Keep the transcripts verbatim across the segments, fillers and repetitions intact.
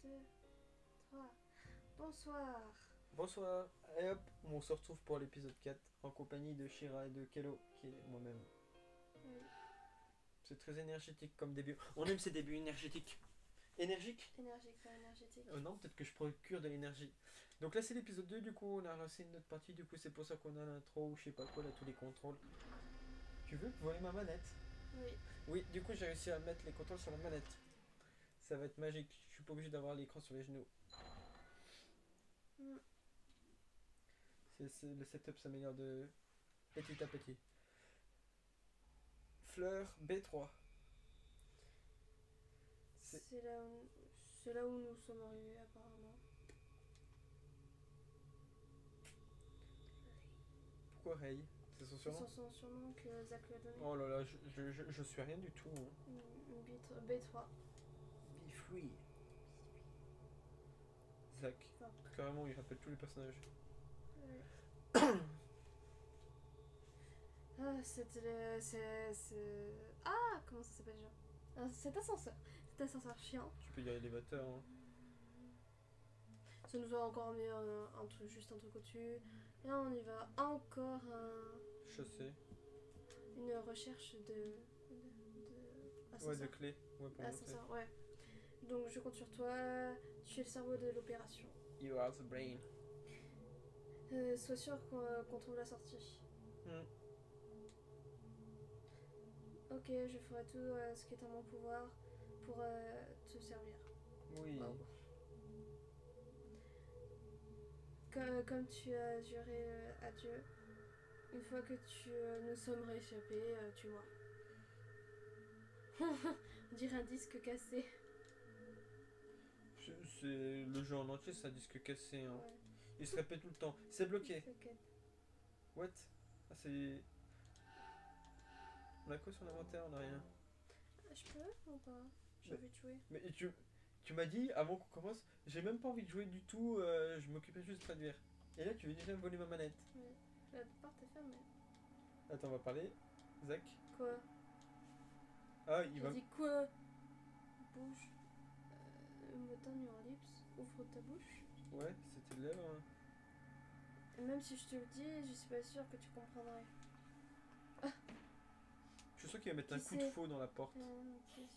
deux, trois. Bonsoir. Bonsoir, et hop, on se retrouve pour l'épisode quatre en compagnie de Shira et de Kello, qui est moi-même. Oui. C'est très énergétique comme début. On aime ces débuts énergétiques. Énergiques Énergique, pas énergétique. euh, Non, peut-être que je procure de l'énergie. Donc là, c'est l'épisode deux, du coup, on a relancé une autre partie, du coup, c'est pour ça qu'on a l'intro ou je sais pas quoi, là, tous les contrôles. Tu veux voler ma manette? Oui. Oui, du coup, j'ai réussi à mettre les contrôles sur la manette. Ça va être magique, je suis pas obligé d'avoir l'écran sur les genoux. Mm. C'est, c'est- le setup s'améliore de petit à petit. Fleur B trois. C'est- C'est là, où... c'est là où nous sommes arrivés apparemment. Pourquoi Ray? C'est son C'est surnom? son surnom que Zach lui a donné. Oh là là, je, je, je, je suis rien du tout. Hein. Une, une B trois. B trois. Be free. Zach. Enfin, Carrément, il rappelle tous les personnages. ouais. Ah, c'était le. C'est. c'est- Ah, comment ça s'appelle déjà? Ah, cet ascenseur. Cet ascenseur chiant. Tu peux dire élévateur. Hein. Ça nous a encore mis un, un truc, juste un truc au-dessus. Et là, on y va encore un, Chaussée. une recherche de. de, de Ouais, de ascenseur. clé. Ouais, pour monter. Ascenseur, ouais. Donc je compte sur toi. Tu es le cerveau de l'opération. You are the brain. Euh, sois sûr qu'on qu'on trouve la sortie. Hmm. Ok, je ferai tout euh, ce qui est en mon pouvoir pour euh, te servir. Oui. Wow. Comme, comme tu as juré euh, à Dieu, une fois que tu euh, nous sommes rééchappés, euh, tu moi. On dirait un disque cassé. C'est, c'est le jeu en entier, c'est un disque cassé. Hein. Ouais. Il se répète tout le temps. C'est bloqué. Ok. What? Ah, c'est. On a quoi sur l'inventaire? On a rien. Ah, je peux ou pas? J'ai Mais- envie de jouer. Mais tu, tu m'as dit avant qu'on commence, j'ai même pas envie de jouer du tout, euh, je m'occupais juste de traduire. Et là, tu veux déjà me voler ma manette. Ouais. La porte est fermée. Attends, on va parler. Zach. Quoi? Ah, il J'ai va. dit quoi? Bouge. Euh, me donne your lips. Ouvre ta bouche. Ouais, c'était de lèvres. Hein. Et même si je te le dis, je suis pas sûre que tu comprendrais. Je suis sûr qu'il va mettre Qui un coup de c'est faux dans la porte. Euh, ok, je sais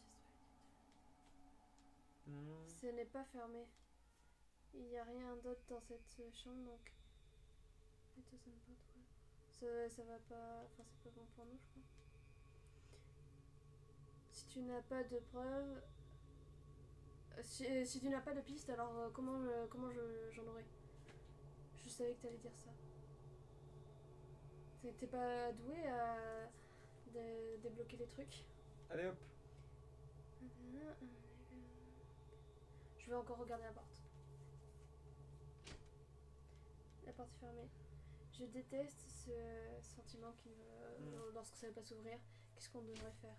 pas. Hmm. Ce n'est pas fermé. Il n'y a rien d'autre dans cette euh, chambre donc. Et toi, ça me pas trop. Ça, ça va pas. Enfin, c'est pas bon pour nous, je crois. Si tu n'as pas de preuves. euh, Si, euh, si tu n'as pas de piste, alors euh, comment, je- comment je- j'en aurais? Je savais que t'allais dire ça. T'es t'es pas doué à dé- débloquer les trucs? Allez hop. Je vais encore regarder la porte. La porte est fermée. Je déteste ce sentiment qui me, Mm. lorsque ça ne veut pas s'ouvrir. Qu'est-ce qu'on devrait faire?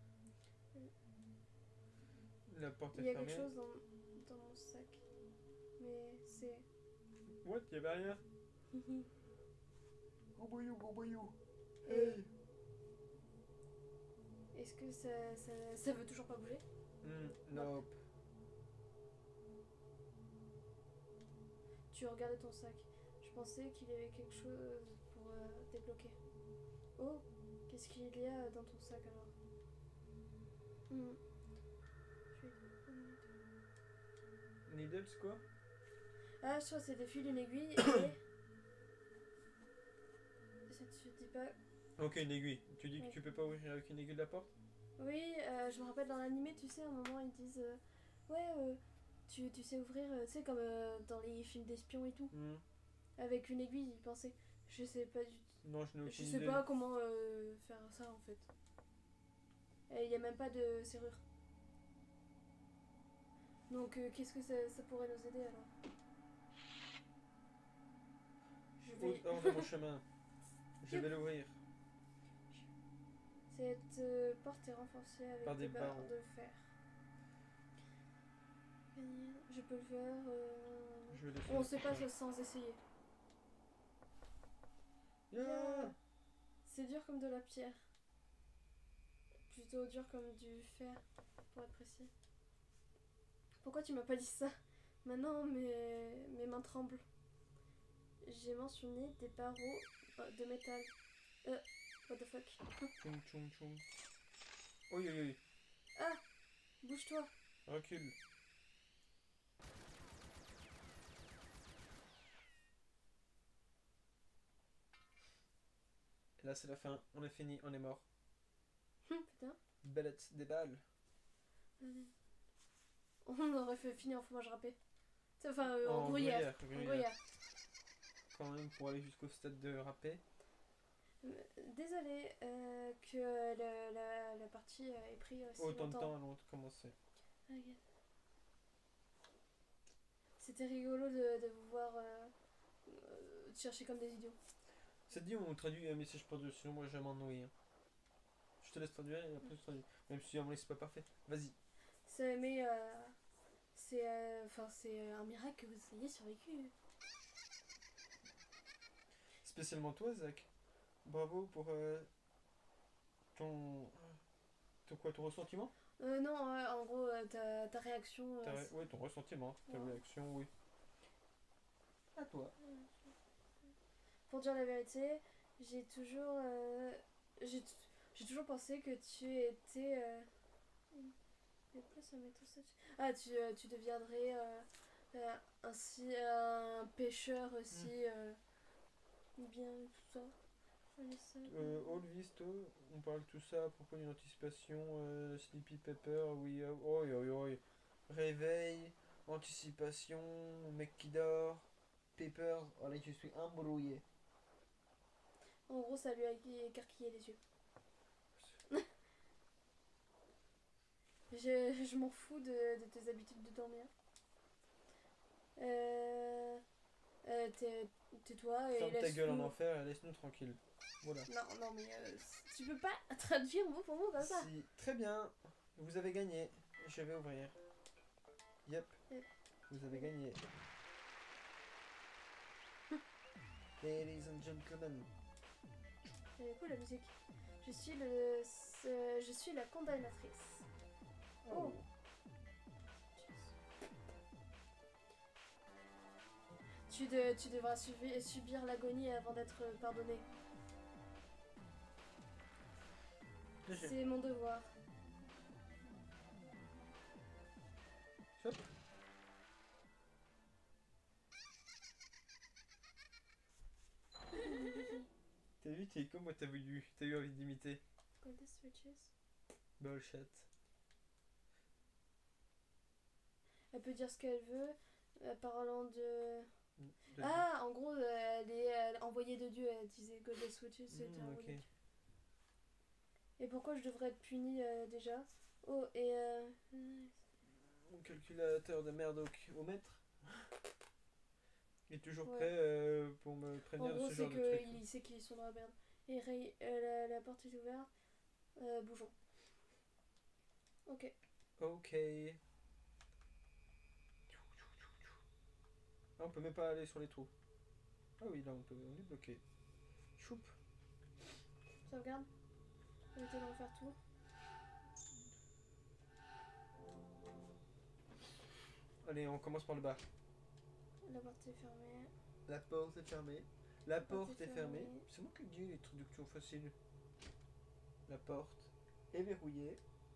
La porte Il est y a fermée. quelque chose dans, dans mon sac. Mais c'est... What? Y'avait rien? Gros boyou, gros boyou. Et Hey. est-ce que ça, ça, ça veut toujours pas bouger? Hmm, nope. Tu regardais ton sac. Je pensais qu'il y avait quelque chose pour euh, débloquer. Oh, qu'est-ce qu'il y a dans ton sac alors? Hmm. Je vais- Needles quoi? Ah, je crois que c'est des fils, une aiguille et... Ça te dit pas... Ok, une aiguille. Tu dis Ouais. que tu peux pas ouvrir avec une aiguille de la porte? Oui, euh, je me rappelle dans l'animé, tu sais, à un moment ils disent... euh, ouais, euh, tu, tu sais ouvrir, euh, tu sais, comme euh, dans les films d'espions et tout. Hmm. Avec une aiguille, ils pensaient. Je sais pas du tout. Non, je n'ai aucune Je sais idée. pas comment euh, faire ça en fait. Il n'y a même pas de serrure. Donc euh, qu'est-ce que ça, ça pourrait nous aider alors? Je Oh, vais... hors de mon chemin. Je vais l'ouvrir. Cette euh, porte est renforcée avec Par des, des barres barreaux. de fer. Je peux le faire. euh, Je vais laisser. On sait pas ça sans essayer. Yeah. C'est dur comme de la pierre. Plutôt dur comme du fer, pour être précis. Pourquoi tu m'as pas dit ça? Maintenant, mes, mes mains tremblent. J'ai mentionné des barreaux euh, de métal. Euh, what the fuck? Tchoum, tchoum, tchoum. Oui, oui, oui. Ah! Bouge-toi! Recule. Et là, c'est la fin. On est fini, on est mort. Putain. Bellettes, des balles. On aurait fait finir en fromage râpé. Enfin, euh, en, En gruyère. gruyère, En gruyère. gruyère. Quand même, pour aller jusqu'au stade de râpé. Euh, Désolée euh, que le- la, la partie ait pris aussi Autant de longtemps. temps avant de commencer. Ok. C'était rigolo de, de vous voir euh, euh, chercher comme des idiots. Ça te dit, on traduit un message par deux, sinon moi je vais m'ennuyer. Je te laisse traduire et après je traduis. Même si à mon avis c'est pas parfait. Vas-y. C'est- Mais euh, c'est euh, enfin c'est un miracle que vous ayez survécu. Spécialement toi, Zach. Bravo pour euh, ton. ton quoi, ton ressentiment Euh, non, euh, en gros, euh, ta, ta réaction. euh, Ta ré- c'est- Ouais, ton ressentiment, ta Ouais. réaction, oui. À toi. Pour dire la vérité, j'ai toujours, euh, j'ai t- j'ai toujours pensé que tu étais. Euh... mais pourquoi ça met tout ça dessus Ah, tu, euh, tu deviendrais euh, euh, ainsi un pêcheur aussi euh, bien tout ça. Allez, ça. Euh, All Visto, on parle tout ça à propos d'une anticipation. Euh, Sleepy Pepper, oui. euh, Oi, oi, oi. Réveil, anticipation, mec qui dort. Pepper, oh là je suis embrouillé. En gros, ça lui a écarquillé les yeux. Je, je m'en fous de, de tes habitudes de dormir. Euh, euh, tais- Tais-toi et Ferme ta gueule en laisse-nous. enfer et laisse-nous tranquille. Voilà. Non, non, mais euh, tu peux pas traduire mot pour mot comme ça. Si, très bien, vous avez gagné. Je vais ouvrir. Yep, Yep. vous avez gagné. Ladies and gentlemen. C'est cool la musique. Je suis le, ce- je suis la condamnatrice. Oh. Tu, de, tu devras subi- subir l'agonie avant d'être pardonné. J'ai- C'est mon devoir. Hop. T'as vu, t'es comme moi, t'as voulu, t'as eu envie d'imiter. Golden switches. Bullshit. Elle peut dire ce qu'elle veut. euh, parlant de. De- Ah, en gros, euh, elle est euh, envoyée de Dieu. Elle disait Golden switches, c'était Hmm, envoyée ok. de Dieu. Et pourquoi je devrais être punie euh, déjà? Oh, et. Euh... Mon calculateur de merde au, au mètre. Il est toujours Ouais. prêt euh, pour me En prévenir gros, de ce c'est genre de truc. qu'il sait qu'ils sont dans la merde. Et Ray, euh, la, la porte est ouverte. Euh, bougeons. Ok. Ok. Ah, on peut même pas aller sur les trous. Ah oui, là on peut, on est bloqué. Choup. Sauvegarde. Évitez d'en faire tout. Allez, on commence par le bas. La porte est fermée. La porte est fermée. La porte porte est est fermée. fermée. C'est moi qui dis les traductions faciles. La porte est verrouillée.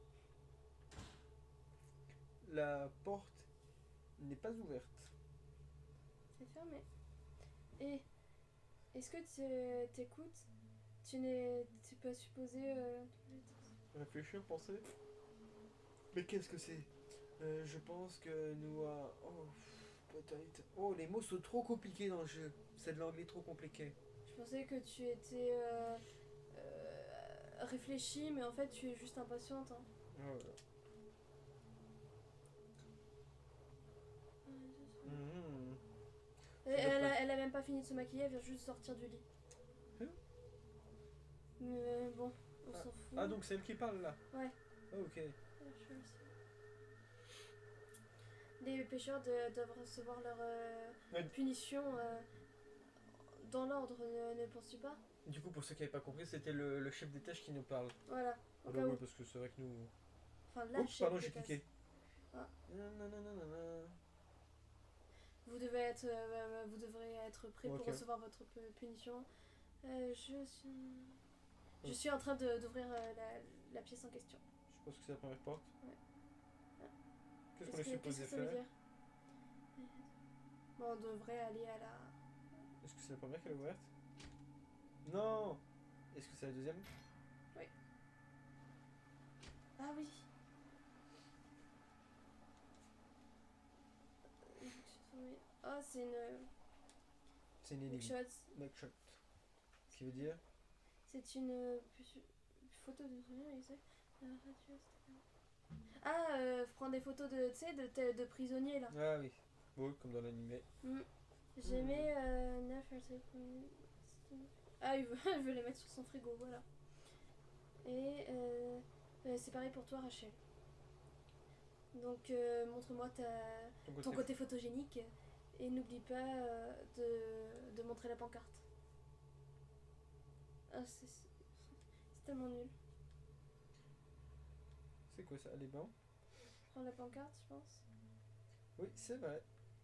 La porte n'est pas ouverte. C'est fermé. Et est-ce que tu t'écoutes? Tu n'es t'es pas supposé. Euh... Réfléchir, penser. Mais qu'est-ce que c'est Euh, Je pense que nous... euh, Oh, peut-être... Oh, les mots sont trop compliqués dans le jeu. C'est de l'anglais trop compliqué. Je pensais que tu étais euh, euh, réfléchi, mais en fait tu es juste impatiente. Hein. Oh là là. Mhm. Et Ça doit elle, pas- a, elle a même pas fini de se maquiller, elle vient juste sortir du lit. Hein Mais euh, bon, on s'en fout. Ah, donc c'est elle qui parle là. Ouais. Ah, ok. Les pêcheurs de- doivent recevoir leur euh, Ouais. punition euh, dans l'ordre, ne, ne penses-tu pas? Du coup, pour ceux qui n'avaient pas compris, c'était le, le chef des tâches qui nous parle. Voilà, au Ah cas bah où. oui, parce que c'est vrai que nous... Enfin, la Oups, chef pardon, de j'ai classe. cliqué. Ah. Nananana. Vous devez être, euh, vous devrez être prêt Ok. pour recevoir votre pu- punition. Euh, je suis, je Ok. suis en train de- d'ouvrir euh, la, la pièce en question. Je pense que c'est la première porte. Ouais. Ah. Qu'est-ce Est-ce qu'on est que- Qu'est-ce supposé que ça veut faire? dire? Bon, on devrait aller à la. Est-ce que c'est la première qu'elle est ouverte? Non! Est-ce que c'est la deuxième? Ah oui. Ah, c'est une C'est une énigme. mugshot. Mugshot. Qui veut dire? C'est une euh, pu- photo de exact. Ah, euh, prendre des photos de, tu sais, de, de, de prisonniers là. Ah oui. Oui, comme dans l'animé. Mm. J'ai mis euh, neuf articles. Ah, il veut, il veut les mettre sur son frigo, voilà. Et euh, euh, c'est pareil pour toi, Rachel. Donc, euh, montre-moi ta, Ton ton côté. côté photogénique et n'oublie pas euh, de, de montrer la pancarte. Ah, c'est c'est tellement nul. C'est quoi ça? Elle est blanc? Prends la pancarte, je pense. Oui, c'est vrai.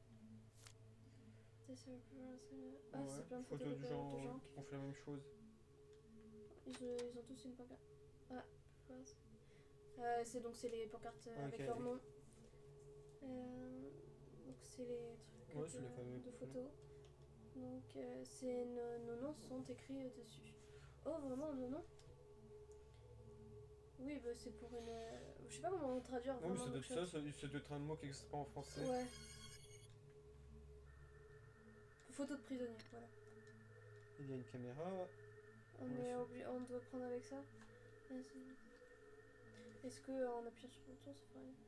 C'est sur le plus- Ah, Ouais, c'est plein de photos photos de de, gens, de gens qui ont fait la même chose. Ils, euh, ils ont tous une pancarte. Ah, quoi ça euh, c'est donc c'est les pancartes euh, avec Ok. leur nom. Euh, donc c'est les trucs Ouais, de, c'est les fameux. de photos. Donc euh, c'est nos, nos noms sont écrits euh, dessus. Oh vraiment nos noms? Oui bah c'est pour une. euh, Je sais pas comment traduire Oui, mais vraiment. ça doit être mugshot. ça, ça, ça doit être un mot qui n'existe pas en français. Ouais. Photo de prisonnier, voilà. Il y a une caméra. On, Ouais, est c'est- obli- on doit prendre avec ça. Est-ce que en appuyant sur le bouton ça fera rien?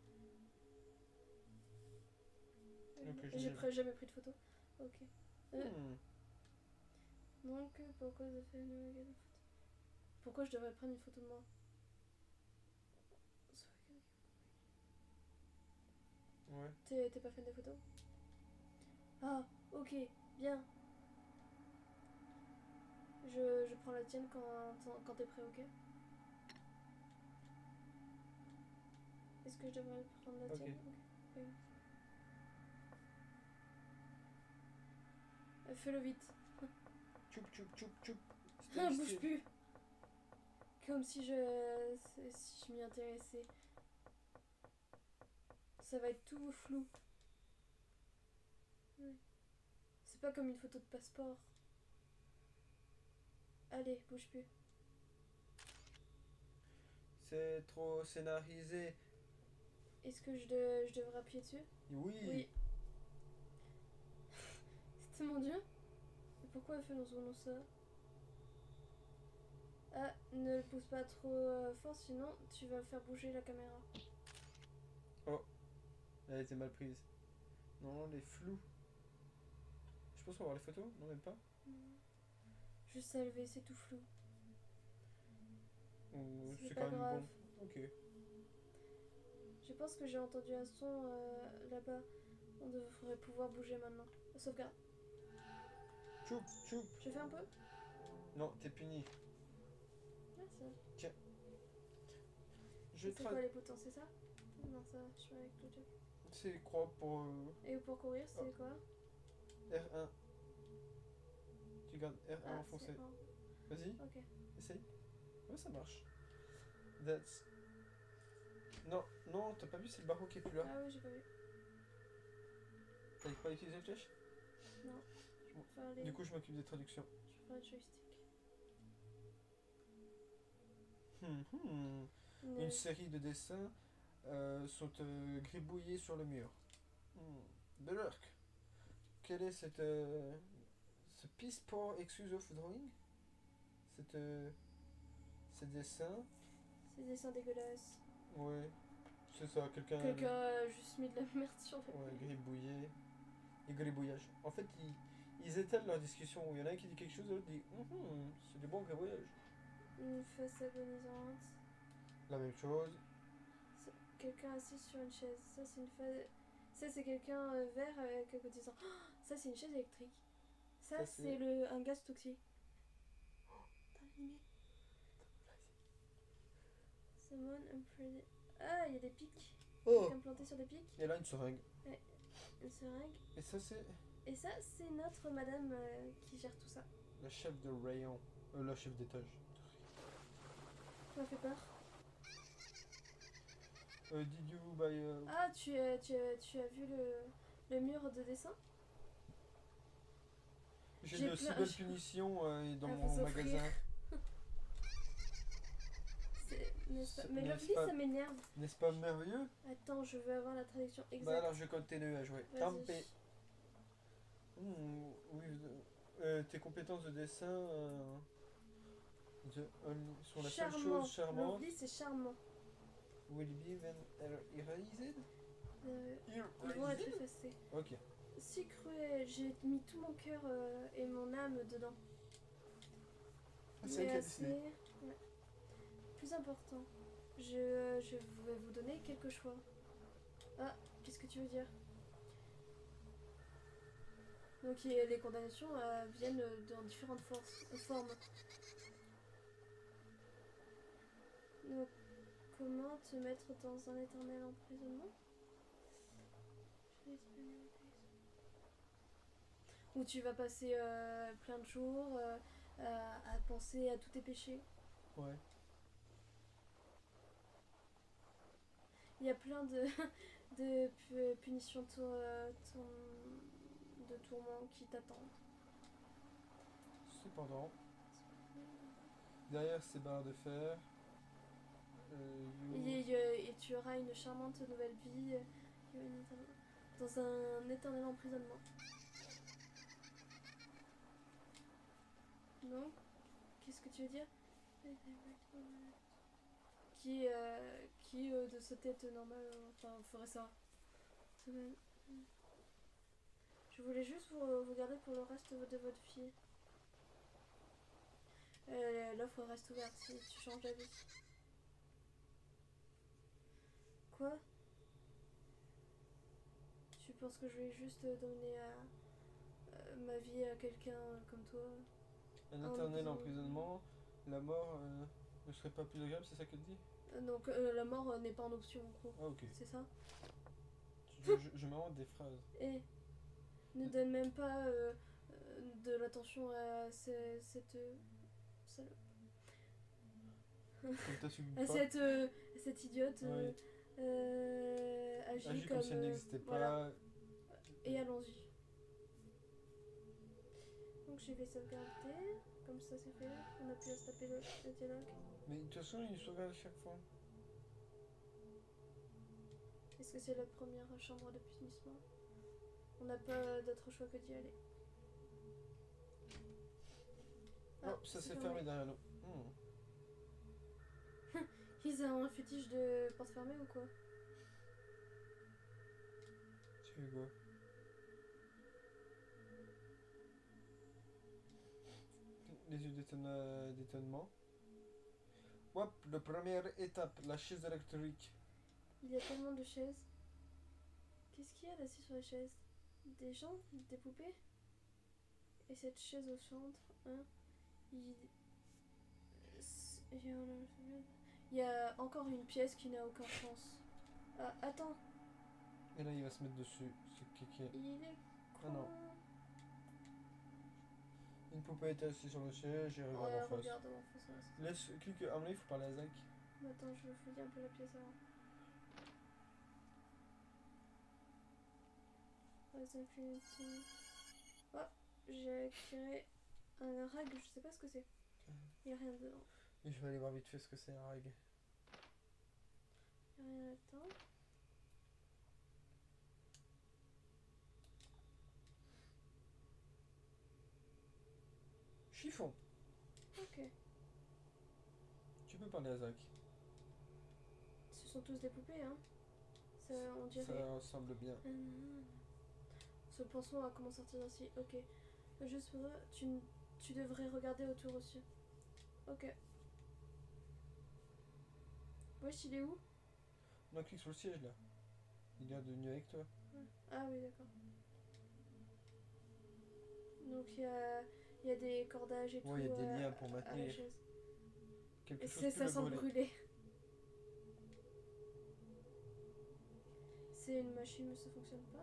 Ok, J'ai génial. pris- jamais pris de photo. Ok. Euh, Hmm. Donc pourquoi ça fait une photo? Pourquoi je devrais prendre une photo de moi? Ouais. T'es t'es pas fan des photos? Ah, ok, bien. Je, je prends la tienne quand, quand t'es prêt, ok? Est-ce que je devrais prendre la Ok. tienne? Ok. Euh, Fais-le vite. Tchoup, tchoup, tchoup, tchoup. Ah, Stay bouge still. plus. Comme si je, si je m'y intéressais. Ça va être tout flou. Ouais. C'est pas comme une photo de passeport. Allez, bouge plus. C'est trop scénarisé. Est-ce que je, de- je devrais appuyer dessus? Oui. Oui. C'était mon dieu. Et pourquoi faisons-nous ça? Ah, ne le pousse pas trop euh, fort, sinon tu vas faire bouger la caméra. Elle a été mal prise. Non, les flous. Je pense qu'on va voir les photos? Non, même pas. Non. Juste à lever, c'est tout flou. Ou C'est c'est pas quand même grave. bon. Ok. Je pense que j'ai entendu un son euh, là-bas. On devrait pouvoir bouger maintenant. Sauvegarde. Tchoup, tchoup. Je fais un peu? Non, t'es puni. Ah, ça. Je C'est tra... quoi les boutons, c'est ça? Non, ça, je suis avec le truc. C'est croix pour euh, Et pour courir, c'est Oh. quoi? R un. Tu gardes R un Ah, enfoncé. c'est un. Vas-y, Ok. essaye. Ouais, ça marche. That's... Non, non, t'as pas vu, c'est le barreau qui est plus là. Ah oui, j'ai pas vu. T'arrives pas à utiliser la flèche? Non. Je m'en- Faut aller. Du coup, je m'occupe des traductions. Je ferai le joystick. Hum, hum. Ne- Une série de dessins euh, sont euh, gribouillés sur le mur. Hmm. De l'Urk. Quel est cette, euh, ce piece poor excuse of drawing? Cette, euh, ces dessins? Ces dessins dégueulasses. Ouais, c'est ça, quelqu'un. Quelqu'un a juste mis de la merde sur le. Ouais, gribouillé. Et gribouillage. En fait, ils, ils étalent leur discussion. Il y en a un qui dit quelque chose, l'autre dit hum, hum, c'est du bon gribouillage. Une face agonisante. La même chose. C'est- Quelqu'un assis sur une chaise. Ça, c'est une face. Ça, c'est quelqu'un euh, vert avec un côté disant. Oh, ça, c'est une chaise électrique. Ça, Ça, c'est c'est- le un gaz toxique. T'as animé. Someone unpredictable. Ah, il y a des pics. Oh! implanté sur des pics. Et là, une seringue. Une seringue. Et ça, c'est Et ça, c'est notre madame euh, qui gère tout ça. la chef de rayon. Euh, la chef d'étage. Tu m'as fait peur. Euh, did you buy... euh, Ah, tu, euh, tu, euh, tu as vu le, le mur de dessin? J'ai j'ai de si plein- belles je- punitions euh, dans Ah, mon faut s'offrir. magasin. C'est- n'est-ce pas- C'est- Mais n'est-ce Lovely, pas- ça m'énerve. N'est-ce pas merveilleux? Attends, je veux avoir la traduction Bah exacte. alors, je continue à jouer. Vas-y. Tant pis. Hmm, oui, euh, tes compétences de dessin euh, the only- sont la seule Charmant. chose charmante. Lovely, c'est charmant. Will be when erased? Euh, ils vont être Erased? effacés. Ok. Si cruel, j'ai mis tout mon cœur euh, et mon âme dedans. Ah, c'est elle Mais qui a assez- décidé. ouais. Plus important, je, je vais vous donner quelques choix. Ah, qu'est-ce que tu veux dire? Donc y- les condamnations euh, viennent dans différentes forces- formes. Donc, comment te mettre dans un éternel emprisonnement? Où tu vas passer euh, plein de jours euh, à, à penser à tous tes péchés. Ouais. Il y a plein de, de pu- punitions tour- euh, tour- de tourments qui t'attendent. Cependant, derrière ces barres de fer, euh, you- Et, euh, et tu auras une charmante nouvelle vie euh, dans un éternel emprisonnement. Non? Qu'est-ce que tu veux dire? Qui, euh, qui euh, de sa tête normale, euh, enfin, ferait ça? Je voulais juste vous, vous garder pour le reste de votre vie. Euh, L'offre reste ouverte si tu changes d'avis. Quoi? Tu penses que je vais juste donner à, euh, ma vie à quelqu'un comme toi? un Un éternel emprisonnement. emprisonnement, la mort euh, ne serait pas plus agréable, c'est ça qu'elle dit? Euh, Donc euh, la mort euh, n'est pas en option en gros. Ah ok. C'est ça? Je, je, je m'invente des phrases. Et ne donne même pas euh, euh, de l'attention à ce- cette euh, salope. Comme t'as subi À pas, cette, euh, cette idiote euh, Ouais. euh, agit, agis comme, comme si elle euh, n'existait voilà. pas. Et allons-y. Donc je vais sauvegarder. Comme ça c'est fait. On a pu se taper le, le dialogue. Mais de toute façon, il sauvegarde à chaque fois. Est-ce que c'est la première chambre de punissement? On n'a pas d'autre choix que d'y aller. Oh, ça s'est fermé derrière nous. Hmm. Ils ont un fétiche de porte fermée ou quoi? Tu fais quoi? Les yeux d'étonne- d'étonnement. Hop, la première étape, la chaise électrique. Il y a tellement de chaises. Qu'est-ce qu'il y a là-dessus sur les chaises? Des gens? Des poupées? Et cette chaise au centre, hein? Il... Il y a- il y a encore une pièce qui n'a aucun sens. Ah, attends, Et là, il va se mettre dessus. C'est kéké. il est Ah con. non. Une poupée était assise sur le siège et regarde Ouais, en face. regarde en face. ouais. Laisse, clique, à mon avis, il faut parler à Zach. Attends, je fouille un peu la pièce avant. Oh, j'ai acquéré un rag, je sais pas ce que c'est. Il n'y a rien dedans. Et je vais aller voir vite fait ce que c'est un rag. Il n'y a rien là-dedans. Chiffon. Ok. Tu peux parler à Zach. Ce sont tous des poupées, hein. Ça, on dirait. Ça ressemble bien. Hum. Se pensons à comment sortir d'ici. Ok. Juste pour ça, tu, tu devrais regarder autour aussi. Ok. Wesh, il est où? Non, clique sur le siège là. Il est devenu avec toi. Ah oui, d'accord. Donc il y a, il y a des cordages et tout. Ouais, il y a des euh, liens pour à la maintenir. chaise. Quelque chose Et c'est- peut ça le sent brûler. brûler. c'est une machine, mais ça fonctionne pas.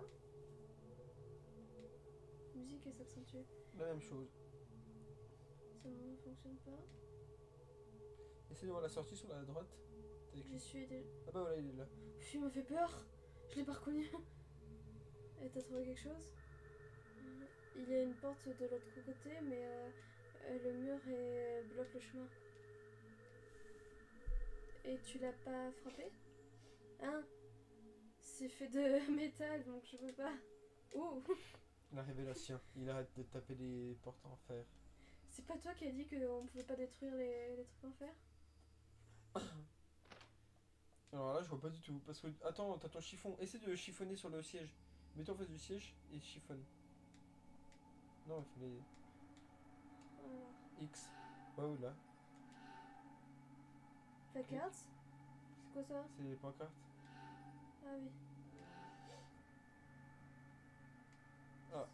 Musique et s'accentuer. La même chose. Ça ne fonctionne pas. Essaye de voir la sortie sur la droite. T'as écrit. J'y suis déjà. Ah bah voilà, il est là. Pff, il m'a fait peur. Je l'ai pas reconnu. Et t'as trouvé quelque chose? Euh, Il y a une porte de l'autre côté, mais euh, euh, le mur est... bloque le chemin. Et tu l'as pas frappé? Hein? C'est fait de métal, donc je peux pas. Ouh! La révélation. Il arrête de taper les portes en fer. C'est pas toi qui as dit qu'on pouvait pas détruire les, les trucs en fer? Alors là, je vois pas du tout. Parce que. Attends, t'as ton chiffon. Essaie de chiffonner sur le siège. Mets-toi en face du siège et chiffonne. Non, il fallait. Alors. X. Ouais, ou là. Placard? C'est quoi ça? C'est les pancartes. Ah oui. Ah.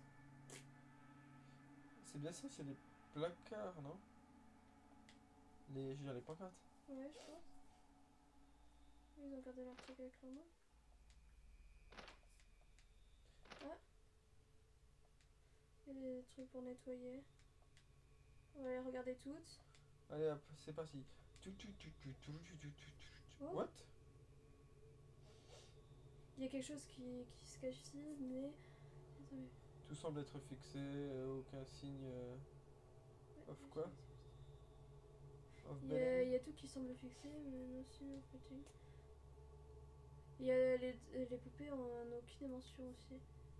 C'est bien ça, c'est les placards, non? Les. Je veux dire, les pancartes. Ouais, je pense. Ils ont gardé leur truc avec leur main. Ah. Il y a des trucs pour nettoyer. On va les regarder toutes. Allez hop, c'est parti. Tu, tu, tu, tu, tu, tu, tu, tu, tu, tu. Oh. What? Il y a quelque chose qui, qui se cache ici, mais... Attendez. Tout semble être fixé, euh, aucun signe. euh, Ouais, Of quoi? Of Il y, a, bending. il y a tout qui semble fixé, mais non, si, en fait. il- Il y a les, les poupées en aucune dimension aussi.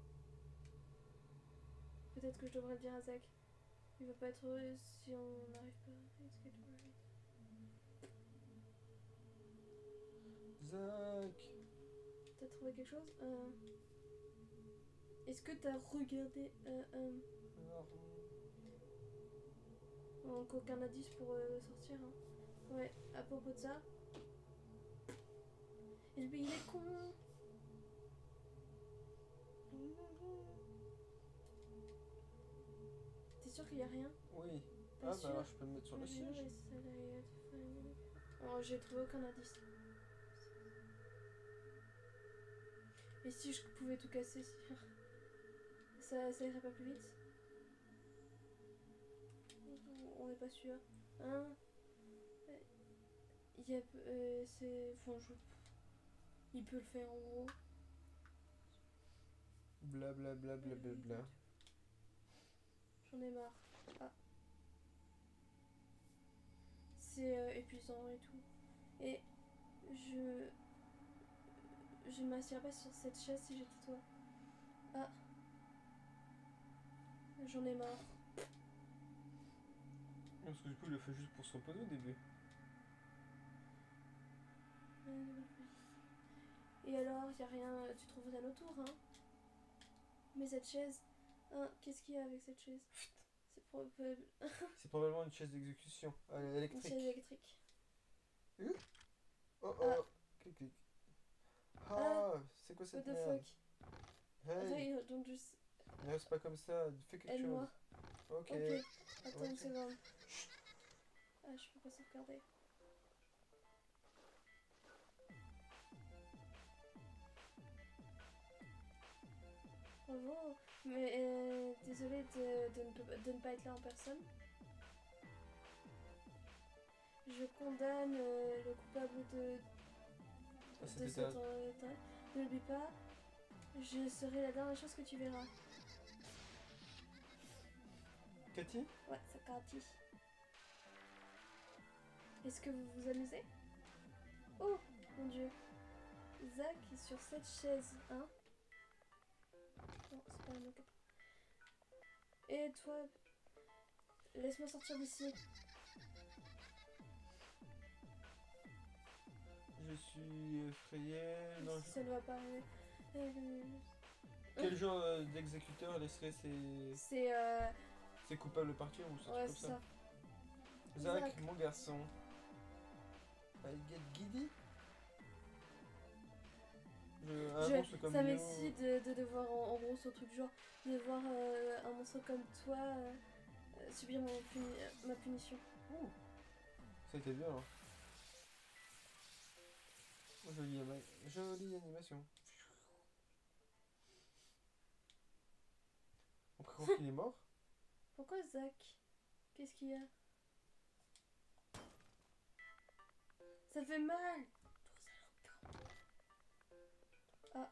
Peut-être que je devrais le dire à Zach. Il va pas être heureux si on n'arrive pas. Let's get worried. Zach. T'as trouvé quelque chose? euh... Est-ce que t'as regardé euh, euh... Alors, Donc aucun indice pour euh, sortir. Hein. Ouais, à propos de ça. Et lui, il est con. T'es sûr qu'il y a rien? oui. T'es Ah sûr? bah alors je peux me mettre sur le siège. Oh, j'ai trouvé aucun indice. Et si je pouvais tout casser, ça, ça irait pas plus vite? On n'est pas sûr. Hein? Il y a... Euh, c'est... Enfin, je... Il peut le faire en gros. Bla bla bla bla bla bla. J'en ai marre. Ah. C'est euh, épuisant et tout. Et je... Je ne m'assieds pas sur cette chaise si j'étais toi. Ah. J'en ai marre. Parce que du coup il le fait juste pour se reposer au début. Et alors, y a rien... Tu trouves rien autour, hein? Mais cette chaise... Hein, qu'est-ce qu'il y a avec cette chaise? C'est probable... C'est probablement une chaise d'exécution euh, Une électrique. chaise électrique. Oh oh, Ah. clic clic. Ah, c'est quoi What cette the merde? fuck? Hey, Attends, donc juste... ne reste pas comme ça, fais quelque chose. Aide-moi. Ok. Ok. Attends Ouais. une seconde. Ah, je peux pas sauvegarder. Bravo. Mais euh, désolée de, de, ne, pe- de ne pas être là en personne. Je condamne euh, le coupable de, Ah, de c'était cet ta- attentat. Ne l'oublie pas. Je serai la dernière chose que tu verras. Cathy? Ouais, ça gratis. Est-ce que vous vous amusez? Oh, mon dieu. Zach est sur cette chaise, hein? Non, c'est pas la moquette. Et toi, laisse-moi sortir d'ici. Je suis effrayé. Non, je- Ça ne va pas arriver. Euh, Quel genre euh, d'exécuteur laisserait ses... C'est euh... ses coupables partir ou ça Ouais, comme c'est ça? ça. Zach, Zach. mon garçon. I get giddy. Je, un Je- monstre comme ça Neo- m'excite de, de, de voir en, en gros ce truc genre de voir euh, un monstre comme toi euh, euh, subir mon puni- euh, ma punition. Ouh. Ça a été bien hein. Jolie, ama- jolie animation. pense qu'il est mort. Pourquoi Zach? Qu'est-ce qu'il y a? Ça fait mal. Ah.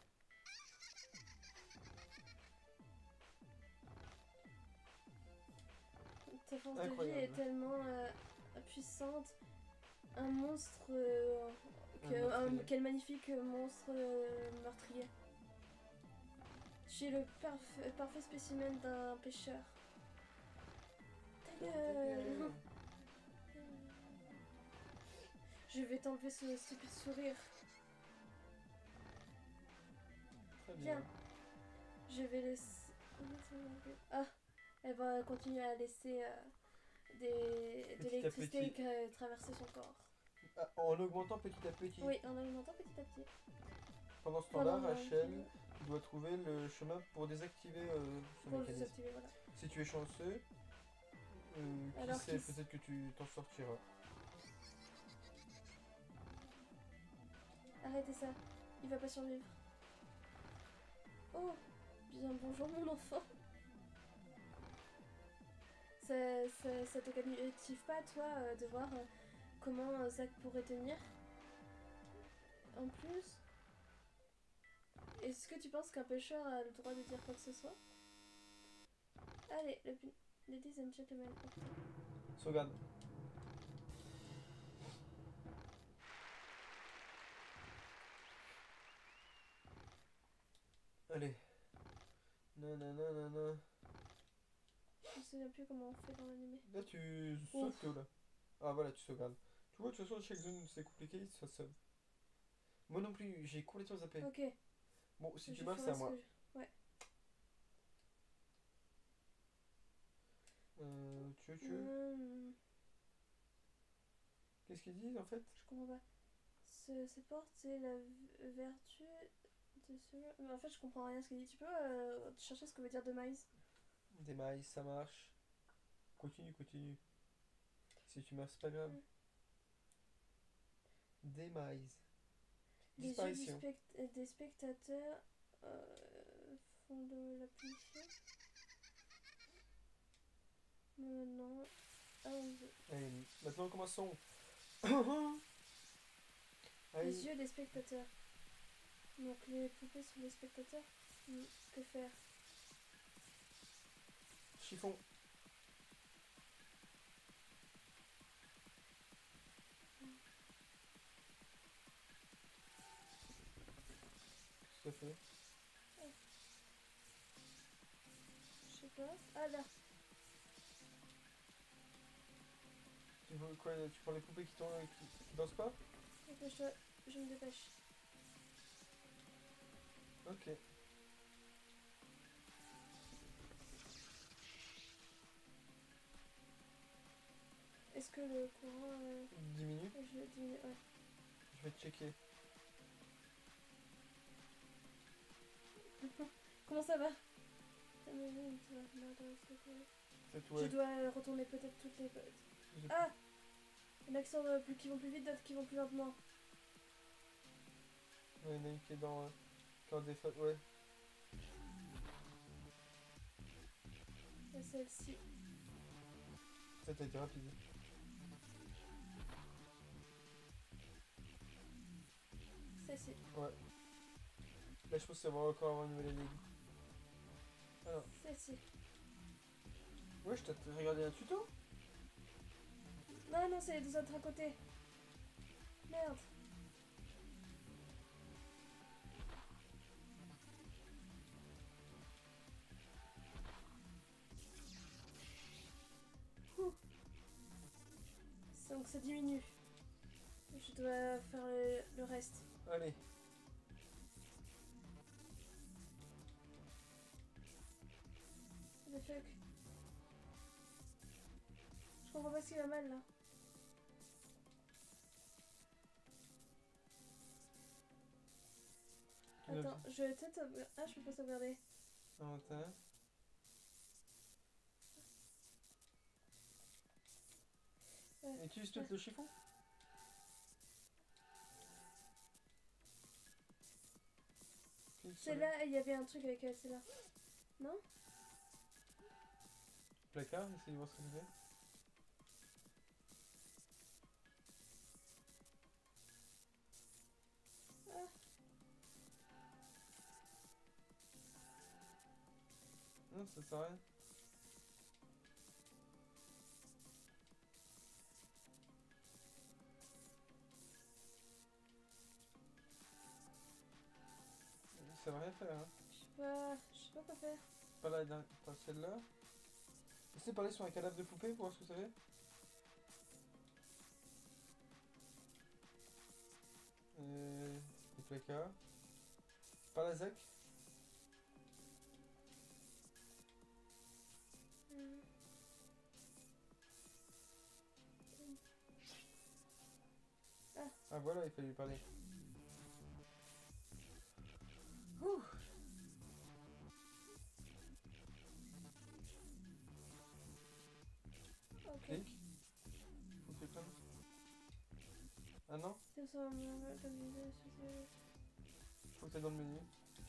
Ta force de vie Incroyable. est tellement euh, puissante. Un monstre... euh, Un que, un- meurtrier. quel magnifique monstre euh, meurtrier. Je suis le parfait, parfait spécimen d'un pêcheur. Ta gueule. Je vais t'enlever ce stupide sourire. Très bien. Bien. Je vais laisser... Ah, elle va continuer à laisser euh, des, de Petit à l'électricité petit. euh, traverser son corps. Ah, en augmentant petit à petit. Oui, en alimentant petit à petit. Pendant ce Pendant temps-là, euh, Rachel qu'il- doit trouver le chemin pour désactiver euh, son pour le mécanisme. désactiver, voilà. Si tu es chanceux, euh, qui Alors, sait, qui s- peut-être que tu t'en sortiras. Arrêtez ça, il va pas survivre. Oh, bien bonjour mon enfant. Ça, ça, ça te motive pas, toi, euh, de voir euh, comment euh, Zach pourrait tenir? En plus, est-ce que tu penses qu'un pêcheur a le droit de dire quoi que ce soit? Allez, le pu- ladies and gentlemen. Sauvegarde. Allez. Nanana. Je me souviens plus comment on fait dans l'animé. Là, tu Ouf. sautes, Théo, là. Ah, voilà, tu sauvegardes. Tu vois, de toute façon, chaque zone, c'est compliqué, ça sauve. Moi non plus, j'ai complètement zappé. Ok. Bon, si je tu meurs, ferai c'est à ce moi. que je- Ouais. Euh, tu tu Hmm, Qu'est-ce qu'ils disent, en fait? je comprends pas. Ce, cette porte, c'est la v- vertu de ce... Mais en fait, je comprends rien à ce qu'il dit. Tu peux euh, chercher ce que veut dire de maïs? Des mailles, ça marche. Continue, continue. Si tu meurs, c'est pas grave. Hmm. Des mailles. Les yeux du Disparition. spect- des spectateurs euh, font de la punition. Euh, non. Ah, on veut- Allez, maintenant, commençons. Les Allez, yeux des spectateurs. Donc les poupées sont les spectateurs. Hmm, Que faire? chiffon. Tout à fait. Je sais pas. Ah là. Tu veux quoi? Tu prends les poupées qui, t'ont- qui, qui dansent pas? Dépêche-toi. Je me dépêche. Ok. Est-ce que le courant... Euh... dix minutes. Je vais diminuer. Ouais. Je vais checker. Comment ça va? Ça me gêne, ça va. Merde, s'il te plaît. Peut-être Je ouais. dois euh, retourner peut-être toutes les... J'ai- Ah! Il y en a qui, sont, euh, plus, qui vont plus vite, d'autres qui vont plus lentement. Ouais, il y en a une qui est dans... euh, qui est en défa... Ouais. Et celle-ci. Peut-être a été rapide. Celle-ci. Ouais. Là, je pense que ça va encore avoir une nouvelle énigme. Alors, Celle-ci. ouais, je t'ai regardé un tuto. Non, non, c'est les deux autres à côté. Merde. Ouh. Donc ça diminue. Je dois faire le, le reste. Allez. The fuck. Je comprends pas ce qui va mal là. Tu dois- Attends, je vais peut-être sauvegarder. Ah, je peux pas sauvegarder. Inventaire. Ouais. Utilise peut-être le chiffon. Clique sur C'est le- là, il y avait un truc avec elle, c'est là. Non? placard, essaye de voir ce que ça fait. Ah. Non, ça sert à rien. Ça va rien faire, hein. Je sais pas, je sais pas quoi faire. Pas la dernière, pas celle-là. Essaye de parler sur un cadavre de poupée pour voir ce que ça fait. Euh, les placards. Pas la zac. Hmm. Ah voilà, il fallait lui parler. Ouh. Ok. Clic. Faut que quelqu'un. Ah non, C'est ça, mon comme disais, c'est- faut que t'ailles dans le menu.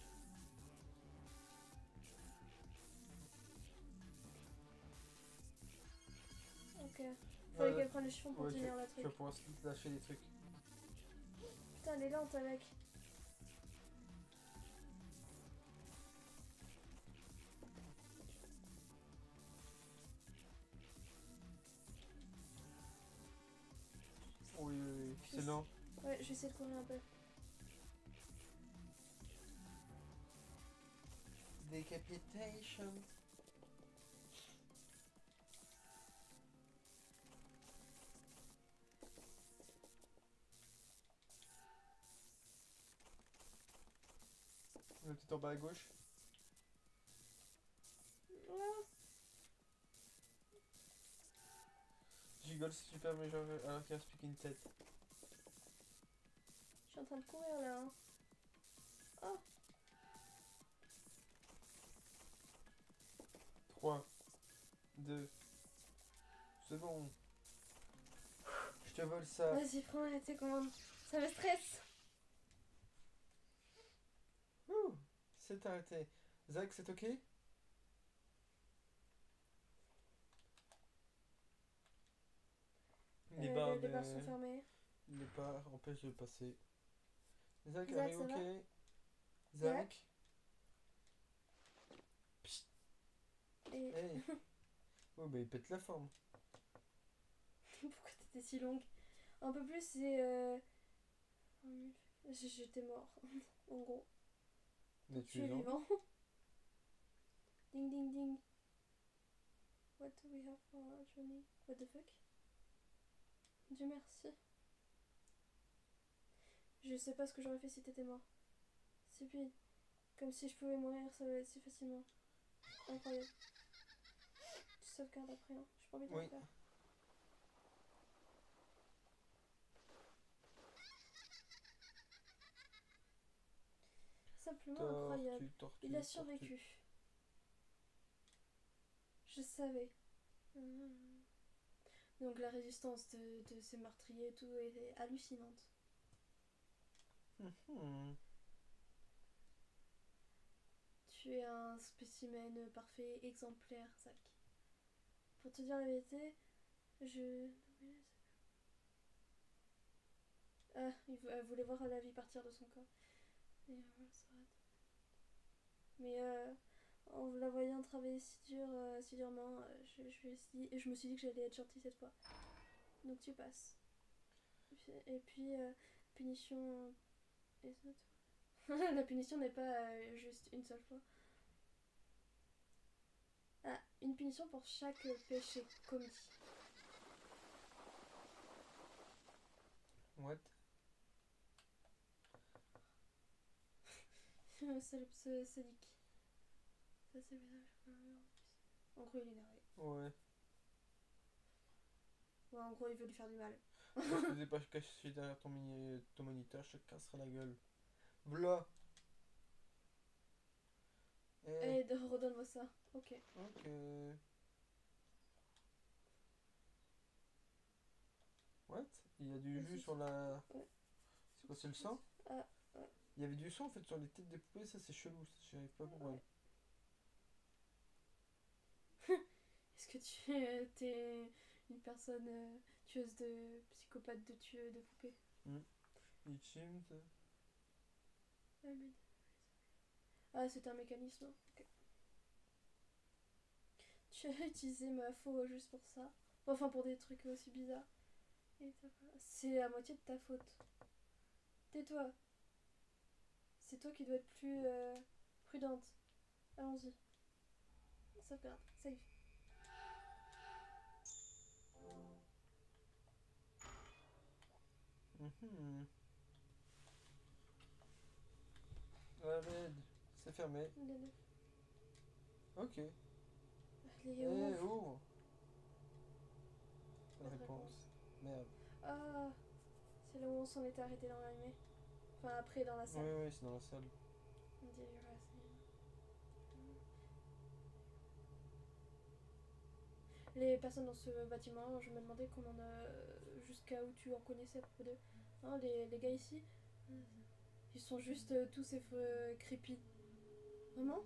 Ok. Fallait Euh, qu'elle prenne le chiffon pour ouais, tu, tenir la tu truc. vas pouvoir lâcher des trucs. Putain, elle est lente avec. Oui, oui, oui. Je C'est sais- lent. Ouais, je vais essayer de courir un peu. Decapitation. Le petit en bas à gauche. Ah. Gigole, c'est super, mais genre, alors qu'il reste plus qu'une tête. Je suis en train de courir là. Hein. Oh, trois, deux, c'est bon. Je te vole ça. vas-y, prends la tes commandes. Ça me stresse. Ouh, c'est arrêté. Zach, c'est ok? Les Euh, barres les, les de... barres sont fermées. Les barres empêchent de passer. Zach, Zach, are you ça va? ok? Zach? Zach? Et Hey. Oh, bah il pète la forme. pourquoi t'étais si longue? Un peu plus, c'est. Euh... j- J'étais mort. En gros. Mais Tu es vivant. vivant. Ding ding ding. What do we have for our journey? What the fuck? Dieu merci. Je sais pas ce que j'aurais fait si t'étais mort. C'est puis, comme si je pouvais mourir ça va si facilement. Incroyable. Tu sauvegardes après, hein. J'ai pas envie de le Oui. faire. Simplement incroyable. Tortue, tortue, Il a tortue. survécu. Je savais. Hmm. Donc la résistance de, de ces meurtriers et tout est hallucinante. Mhm. Tu es un spécimen parfait, exemplaire, Zach. Pour te dire la vérité, je... Ah, il vou- elle voulait voir la vie partir de son corps. Et euh, voilà, ça arrête. Mais euh, en la voyant travailler si dur, euh, si durement, euh, je, je, me suis dit, je me suis dit que j'allais être gentille cette fois. Donc tu passes. Et puis, et puis euh, punition... is not- la punition n'est pas euh, juste une seule fois. Ah, une punition pour chaque péché commis. What? C'est le pseu- sadique. Ça c'est le visage. En gros, il est énervé. Ouais. Ouais, en gros, il veut lui faire du mal. Si tu faisais pas cacher derrière ton, mini... ton moniteur, je te casserai la gueule. V'là. Eh. Allez, de- redonne-moi ça. Ok. Ok. What? Il y a du jus Vas-y. sur la... Ouais. C'est quoi, c'est le sang? Ah, ouais. Il y avait du sang en fait sur les têtes des poupées, ça c'est chelou, j'arrive pas à comprendre. Est-ce Parce que tu es t'es une personne euh, tueuse de psychopathe de tueuse de poupées. Hmm. Ichim, ça. Ah, mais- ah, c'est un mécanisme. Ok. Tu as utilisé ma faux juste pour ça. Enfin, pour des trucs aussi bizarres. Et t'as pas- C'est à moitié de ta faute. Tais-toi. C'est toi qui dois être plus euh, prudente. Allons-y. Sauvegarde. Save. Mhm. À l'aide. C'est fermé. Donne-le. Ok. Allez, Eh, ouvre. ouvre. Pas Pas de de réponse. réponse. Merde. Ah, c'est là où on s'en était arrêté dans l'animé. Enfin, après, dans la Oui, salle. oui, c'est dans la salle. On dit Jurassic. Les personnes dans ce bâtiment, je me demandais comment on a... jusqu'à où tu en connaissais à propos d'eux. Hein, les, les gars ici, ils sont juste euh, tous euh, creepy. Vraiment?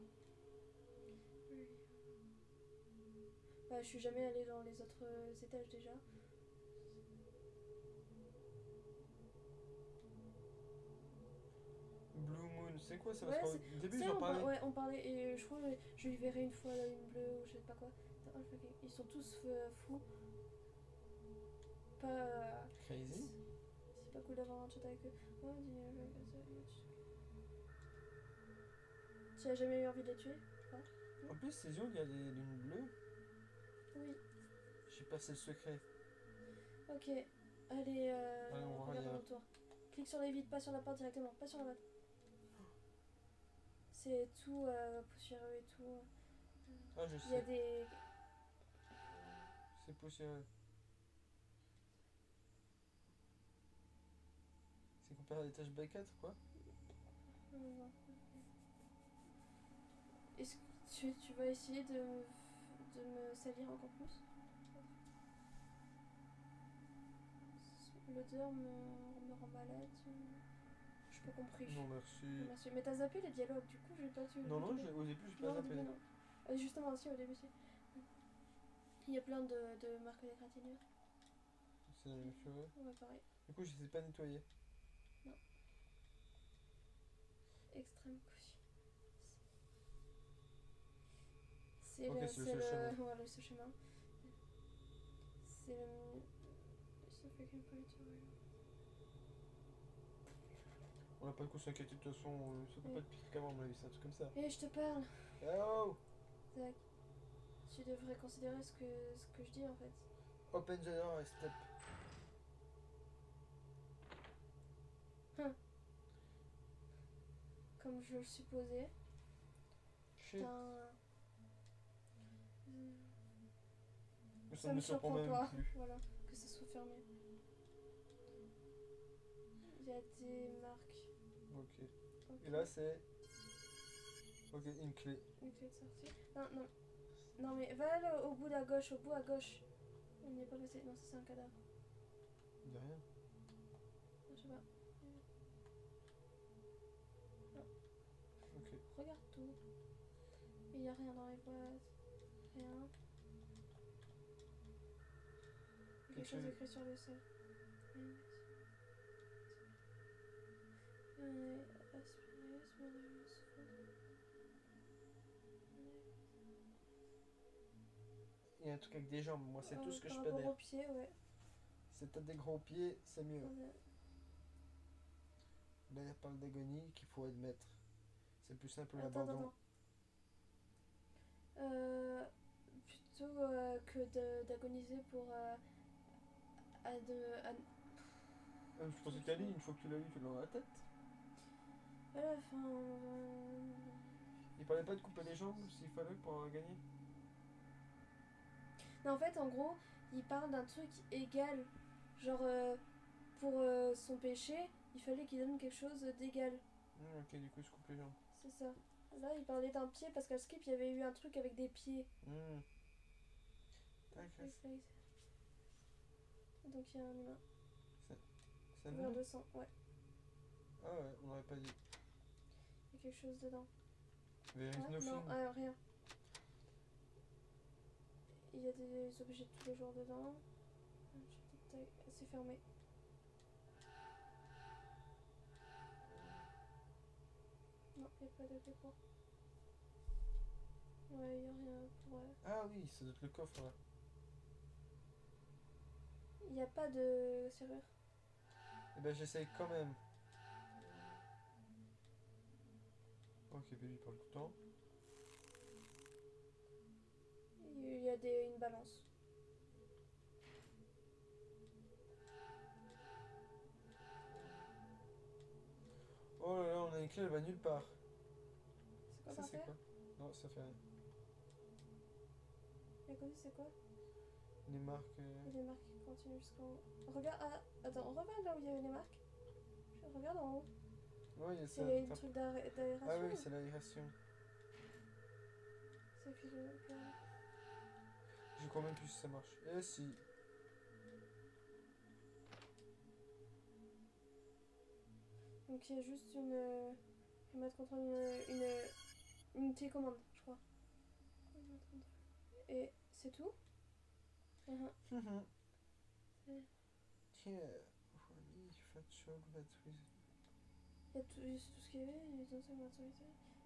Bah, je suis jamais allée dans les autres euh, étages déjà. Blue Moon, c'est quoi ça? Ouais, Parce qu'au c'est- début, c'est ils en on, par- parlaient. ouais, on parlait et je crois que je lui verrai une fois là, une bleue ou je sais pas quoi. Ils sont tous euh, fous. Pas. euh, Crazy. C'est pas cool d'avoir un chat avec eux. Oh, dis- tu as jamais eu envie de les tuer? Pas? En plus, ces yeux, il y a des lunes bleues. Oui. J'ai passé le secret. Ok. Allez, euh, Allez, on va regarde ailleurs. autour. Clique sur les vides, pas sur la porte directement, pas sur la porte. C'est tout euh, poussiéreux et tout. Ah, je Il y a sais. des. C'est poussiéreux. C'est comparé à l'étage B quatre, quoi. Est-ce que tu, tu vas essayer de, de me salir encore plus? L'odeur me, me rend malade. Je pas compris. Non, merci. Merci. Mais t'as zappé les dialogues, du coup j'ai pas tu. Non, non, j'ai- au début, j'ai pas Non, au zappé. début non. Euh, justement aussi au début si. Il y a plein de, de marques d'égratignure. C'est la même chose. Ouais, pareil. Du coup, je sais pas nettoyer. Non. Extrême couche. C'est Ok, le, c'est le c'est seul le, chemin. ouais, le seul chemin. C'est le. Ça fait qu'un peu le tour. On n'a pas de quoi s'inquiéter, de toute façon, euh, ça peut Oui. pas être pire qu'avant, à mon avis, c'est un truc comme ça. Et je te parle. Oh! Zach. Tu devrais considérer ce que, ce que je dis en fait. Open the door et step. Hum. Comme je le supposais. Shit. Putain. Ça, Ça ne me me surprend surprend même pas. plus. Voilà. Que ça soit fermé. Il y a des marques. Ok. Ok. Et là, c'est. Ok, une clé. Une clé de sortie. Non, non. Non mais va là, au bout à gauche, au bout à gauche. On n'y est pas passé. Non, ça c'est un cadavre. Il a rien. Non, je sais pas. Non. Ok. Regarde tout. Il n'y a rien dans les boîtes. Rien. Il y a quelque chose écrit sur le sol. Euh, aspirer, se mettre dans le sol. Il y a un truc avec des jambes, moi, c'est tout Euh, ce que par je peux rapport dire. aux pieds, ouais. Si t'as des gros pieds, c'est mieux. Attendez. Là, il parle d'agonie qu'il faut admettre. C'est plus simple Attends, attends, l'abandon. attends. Euh, plutôt euh, que de- d'agoniser pour. Euh, à de, à- Ah, je pensais qu'Ali, une fois que tu l'as eu, tu l'as dans la tête. à la fin. euh, Il parlait pas de couper les jambes s'il fallait pour euh, gagner. Non, en fait, en gros, il parle d'un truc égal. Genre, euh, pour euh, son péché, il fallait qu'il donne quelque chose d'égal. Hmm, ok, du coup, je coupe les jambes. C'est ça. Là, il parlait d'un pied parce qu'à Skip, il y avait eu un truc avec des pieds. Hmm. Tac, Donc, il y a un humain. ça Couvert nous. de sang, ouais. Ah ouais, on n'aurait pas dit. Il y a quelque chose dedans. There is Ouais, nothing. non, ah, rien. il y a des objets de tous les jours dedans. C'est fermé. Non, il n'y a pas de pour. Ouais, il n'y a rien pour. euh, Ah oui, ça doit être le coffre là. Il n'y a pas de serrure. Eh ben j'essaye quand même. Ok, puis lui il parle tout le temps. Il y a des, une balance. Oh là là, on a une clé, elle va nulle part. C'est quoi Ça par c'est terre? quoi? Non, ça fait rien. La connu, c'est quoi? Les marques. euh, Il y a des marques qui continuent jusqu'en haut. Regarde, ah, attends, on regarde là où il y avait les marques. Je regarde en haut. Ouais, il y a ça. C'est un t'as- truc d'aé- d'aération. Ah oui, c'est l'aération. C'est fil de- Je crois même plus si ça marche. Eh si. Donc il y a juste une. euh, remote control, une, une, une télécommande, je crois. Et c'est tout. Mhm. C'est- Tiens, Honey, Fat Chocolate with. Il y a tout, c'est tout ce qu'il y avait. Les anciennes maturité.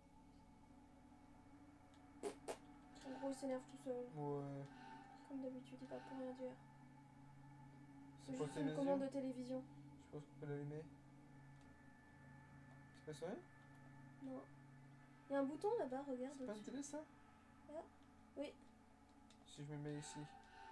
En gros, il s'énerve tout seul. Ouais. Comme d'habitude, il va pour rien dire. C'est C'est pour juste la une télévision. commande de télévision. Je pense qu'on peut l'allumer. C'est pas ça? Non. Il y a un bouton là-bas, regarde. C'est pas une au-dessus. télé ça? Ah, oui. Si je me mets ici.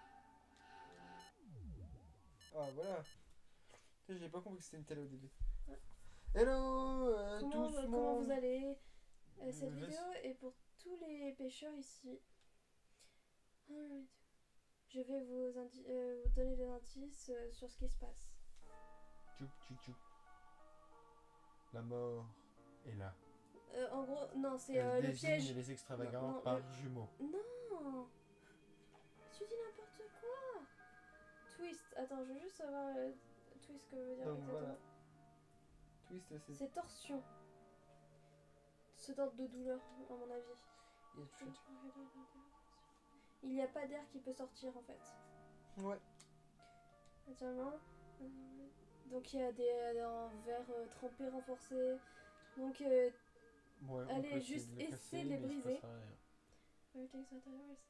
Ah voilà. Putain, J'ai pas compris que c'était une télé au début. Ouais. Hello euh, Comment, tous euh, mon- comment vous allez? Euh, Cette Euh, je- vidéo est pour tous les pêcheurs ici. Alright. Je vais vous, indi- euh, vous donner des indices euh, sur ce qui se passe. Tchoup, tchoup, tchoup. La mort est là. Euh, en gros, non, c'est Elle euh, le désigne piège. les extravagants Non, non, par le- jumeaux. Non! Tu dis n'importe quoi! Twist. Attends, je veux juste savoir euh, twist que veut dire Donc exactement. voilà. Twist, c'est. C'est torsion. C'est d'ordre de douleur, à mon avis. Il y a tout fait. Il n'y a pas d'air qui peut sortir en fait. Ouais. Naturellement. Euh, Donc il y a des un verre euh, trempé renforcé. Donc euh, Ouais, on Allez, peut essayer juste de le essaie casser, de les mais il se briser. passera rien. everything's at the house.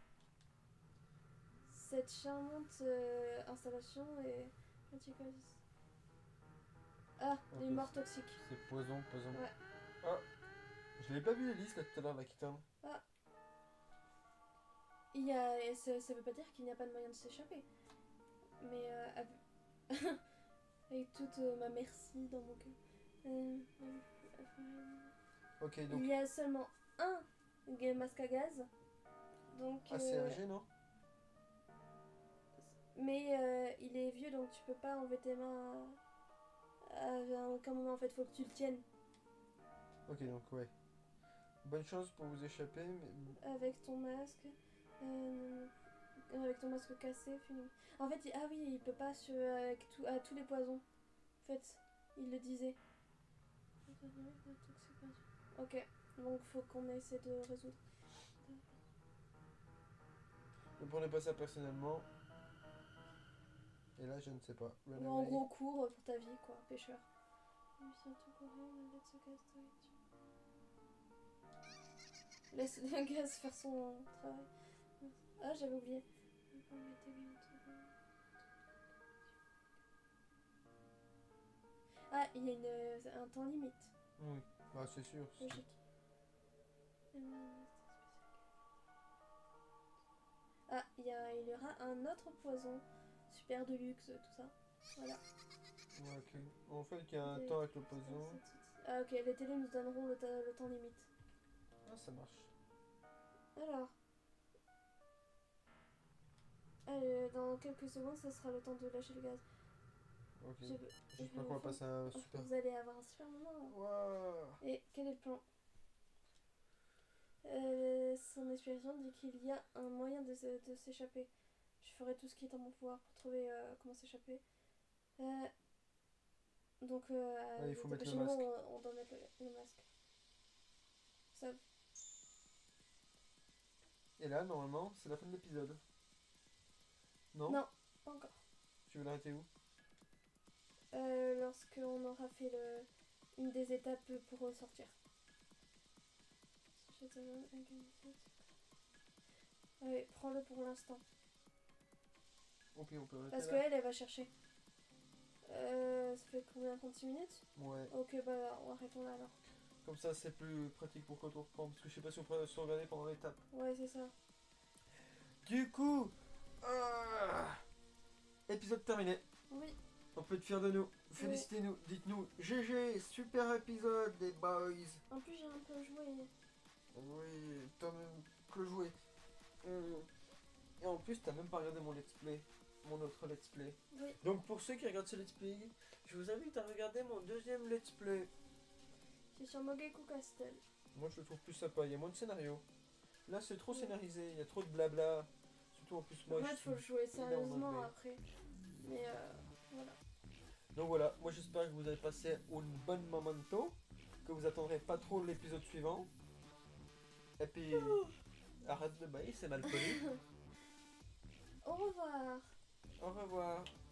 Cette charmante euh, installation est. Ah, des Ok, morts toxiques. C'est poison, poison. Ouais. Ah, je l'ai pas vu Elise là tout à l'heure là qui tourne. Il y a, et ça, ça veut pas dire qu'il n'y a pas de moyen de s'échapper. Mais euh, avec, avec toute euh, ma merci dans mon cœur. Euh, Ok, il donc. y a seulement un ga- masque à gaz. Donc, Ah, c'est euh, un G, non? mais euh, il est vieux donc tu peux pas enlever tes mains à, à aucun moment en fait, faut que tu le tiennes Ok, donc ouais. Bonne chance pour vous échapper, mais. avec ton masque. Euh, avec ton masque cassé. Fini. En fait, il- ah oui, il peut pas sur, avec tout, à tous les poisons. En fait, il le disait. Ok, donc faut qu'on essaie de résoudre. Ne prenez pas ça personnellement. Et là, je ne sais pas. Run Ou en away. gros, cours pour ta vie, quoi, pêcheur. Laisse le gaz faire son travail. Ah, j'avais oublié. Ah, il y a une, euh, un temps limite. Oui, bah c'est sûr. c'est- Logique. Ah, il y, a- il y aura un autre poison. Super de luxe, tout ça. Voilà. Ouais, ok. En fait, il y a un Des- temps avec le poison. Ah, ok, les télés nous donneront le, ta- le temps limite. Ah, ça marche. Alors. Allez, dans quelques secondes, ça sera le temps de lâcher le gaz. Ok. Je- J'espère qu'on va passer un super. Vous allez avoir un super moment. Waouh. Et quel est le plan? Euh, son explication dit qu'il y a un moyen de, se- de s'échapper. Je ferai tout ce qui est en mon pouvoir pour trouver euh, comment s'échapper. Euh, donc, euh, Ouais, il faut mettre le dépêchez-nous, masque. On, on doit mettre le, le masque. Ça, Et là, normalement, c'est la fin de l'épisode. Non, Non, pas encore. Tu veux l'arrêter où? Euh, Lorsqu'on aura fait le... une des étapes pour ressortir. Ouais, prends-le pour l'instant. Ok, on peut arrêter Parce là. qu'elle, elle va chercher. Euh, ça fait combien? trente-six minutes? Ouais, Ok, bah arrêtons là alors. comme ça c'est plus pratique pour quand on reprend. Parce que je sais pas si on pourrait se regarder pendant l'étape. Ouais, c'est ça. Du coup, ah, épisode terminé. Oui, On peut être fier de nous. Félicitez-nous. Dites-nous G G, super épisode des boys. en plus j'ai un peu joué. Oui, t'as même que joué. Hum. Et en plus, t'as même pas regardé mon let's play. Mon autre let's play. Oui, Donc pour ceux qui regardent ce let's play, je vous invite à regarder mon deuxième let's play. c'est sur Mogeku Castle. Moi je le trouve plus sympa, il y a moins de scénario. Là c'est trop Ouais. scénarisé, il y a trop de blabla. Surtout en plus moi En je fait, suis faut jouer énorme sérieusement anglais. après. Mais euh, voilà. Donc voilà, moi j'espère que vous avez passé un bon momento, que vous attendrez pas trop l'épisode suivant. Et puis arrête de bailler, c'est mal poli. Au revoir. Au revoir.